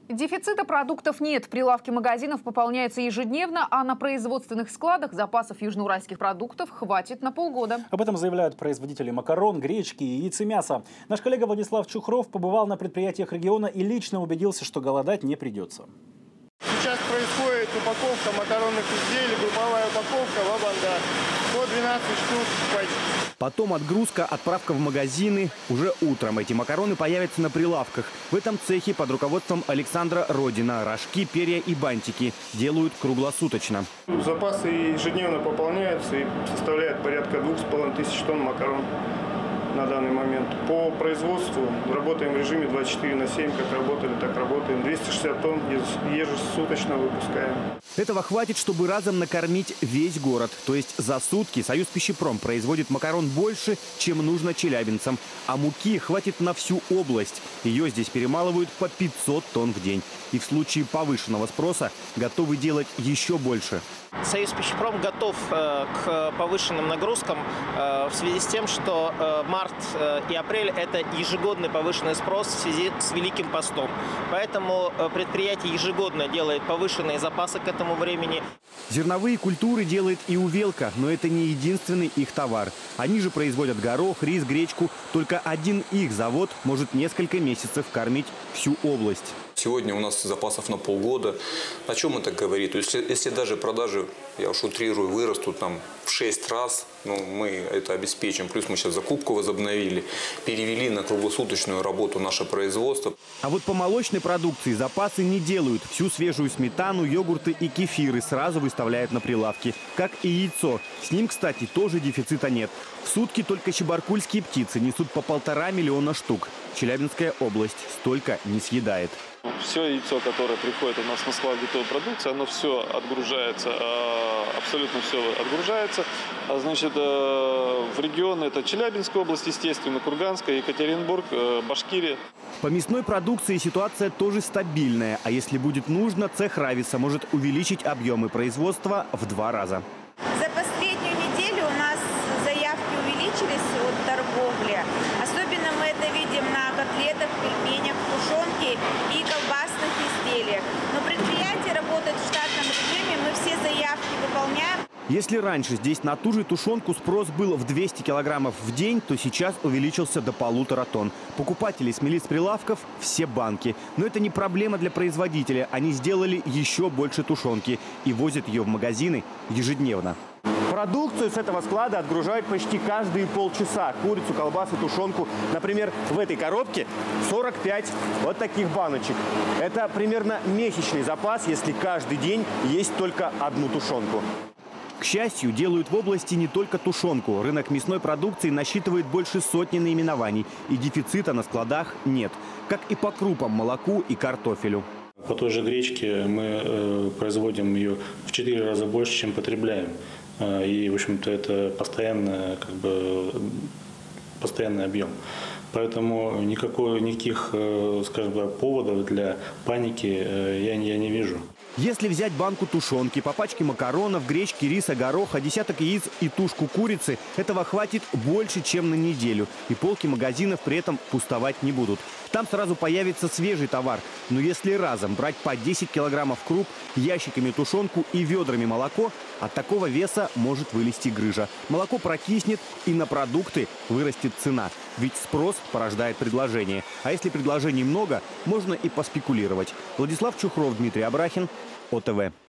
Дефицита продуктов нет. Прилавки магазинов пополняются ежедневно, а на производственных складах запасов южноуральских продуктов хватит на полгода. Об этом заявляют производители макарон, гречки, яиц и мяса. Наш коллега Владислав Чухров побывал на предприятиях региона и лично убедился, что голодать не придется. Сейчас происходит упаковка макаронных изделий, групповая упаковка «Ва-Банга». По 12 штук пачек. Потом отгрузка, отправка в магазины. Уже утром эти макароны появятся на прилавках. В этом цехе под руководством Александра Родина рожки, перья и бантики делают круглосуточно. Запасы ежедневно пополняются и составляют порядка 2500 тонн макарон на данный момент. По производству работаем в режиме 24/7, как работали, так работаем. 260 тонн ежесуточно выпускаем. Этого хватит, чтобы разом накормить весь город. То есть за сутки Союз Пищепром производит макарон больше, чем нужно челябинцам. А муки хватит на всю область. Ее здесь перемалывают по 500 тонн в день. И в случае повышенного спроса готовы делать еще больше. Союз Пищепром готов к повышенным нагрузкам в связи с тем, что март и апрель – это ежегодный повышенный спрос в связи с Великим постом. Поэтому предприятие ежегодно делает повышенные запасы к этому времени. Зерновые культуры делает и Увелка, но это не единственный их товар. Они же производят горох, рис, гречку. Только один их завод может несколько месяцев кормить всю область. Сегодня у нас запасов на полгода. О чем это говорит? То есть, если даже продажи, я уж утрирую, вырастут там в 6 раз, мы это обеспечим. Плюс мы сейчас закупку возобновили, перевели на круглосуточную работу наше производство. А вот по молочной продукции запасы не делают. Всю свежую сметану, йогурты и кефиры сразу выставляют на прилавки. Как и яйцо. С ним, кстати, тоже дефицита нет. В сутки только чебаркульские птицы несут по 1,5 миллиона штук. Челябинская область столько не съедает. Все яйцо, которое приходит у нас на склад готовой продукции, оно все отгружается, абсолютно все отгружается. Значит, в регионы это Челябинская область, естественно, Курганская, Екатеринбург, Башкирия. По мясной продукции ситуация тоже стабильная. А если будет нужно, цех Равица может увеличить объемы производства в 2 раза. За последнюю неделю у нас заявки увеличились от торговли. Особенно мы это видим на котлетах, пельменях, тушенке и колбасных изделиях. Но предприятие работает в штатном режиме, мы все заявки выполняем. Если раньше здесь на ту же тушенку спрос был в 200 килограммов в день, то сейчас увеличился до 1,5 тонн. Покупатели смели с прилавков все банки. Но это не проблема для производителя. Они сделали еще больше тушенки и возят ее в магазины ежедневно. Продукцию с этого склада отгружают почти каждые полчаса. Курицу, колбасы, тушенку. Например, в этой коробке 45 вот таких баночек. Это примерно месячный запас, если каждый день есть только одну тушенку. К счастью, делают в области не только тушенку. Рынок мясной продукции насчитывает больше сотни наименований. И дефицита на складах нет. Как и по крупам, молоку и картофелю. По той же гречке мы производим ее в 4 раза больше, чем потребляем. И, в общем-то, это постоянный объем. Поэтому никаких, скажем так, поводов для паники я не вижу. Если взять банку тушенки, по пачке макаронов, гречки, риса, гороха, десяток яиц и тушку курицы, этого хватит больше, чем на неделю. И полки магазинов при этом пустовать не будут. Там сразу появится свежий товар. Но если разом брать по 10 килограммов круп, ящиками тушенку и ведрами молоко, от такого веса может вылезти грыжа. Молоко прокиснет, и на продукты вырастет цена. Ведь спрос порождает предложение. А если предложений много, можно и поспекулировать. Владислав Чухров, Дмитрий Абрахин, ОТВ.